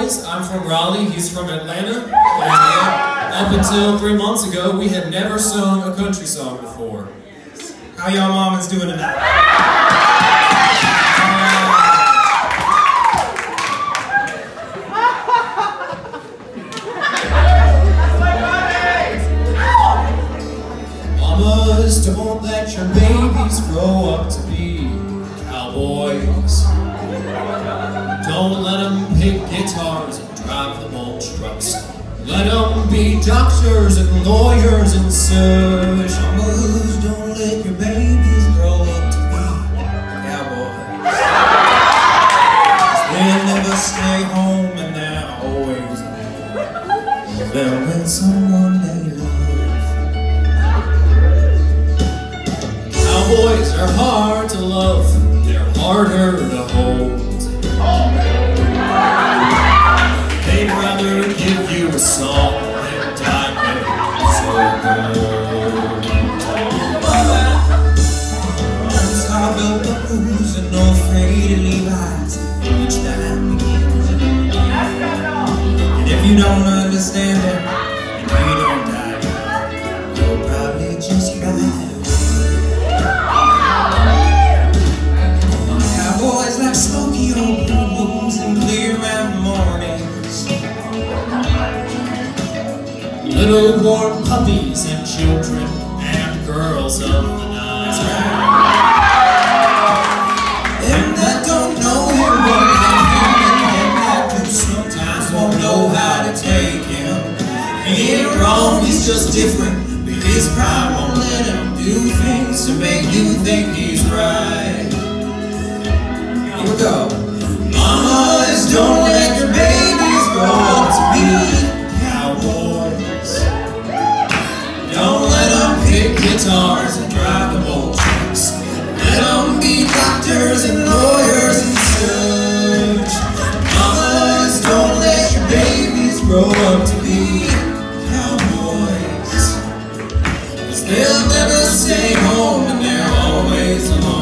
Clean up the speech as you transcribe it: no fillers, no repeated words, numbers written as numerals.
Cowboys. I'm from Raleigh, he's from Atlanta. And up until 3 months ago, we had never sung a country song before. How y'all mamas doing tonight? Mamas, don't let your babies grow up to be cowboys. Don't let them pick guitars and drive the mulch trucks. Let them be doctors and lawyers and such. Mamas, don't let your babies grow up to be cowboys. They'll never stay home and they're always alone. They'll let someone they love. Cowboys are hard to love, they're harder to hold. They'd rather give you a song than diamond so gold. Once I built the booze and no faded Levi's, each time begins. And if you don't understand it, and you don't die, you'll probably just cry. Cowboys like smoky old rooms and clear mountain mornings. Little warm puppies and children and girls of the night. Them that don't know him won't have him, and them that do sometimes won't know how to take him. He ain't wrong, he's just different, but his pride won't let him do things to make you think he's right. Here we go. Mamas, don't let your babies grow up to be cowboys. Don't let them pick guitars and drive the bolt trucks. Let them be doctors and lawyers and such. Mamas, don't let your babies grow up to be cowboys. 'Cause they'll never stay home and they're always alone.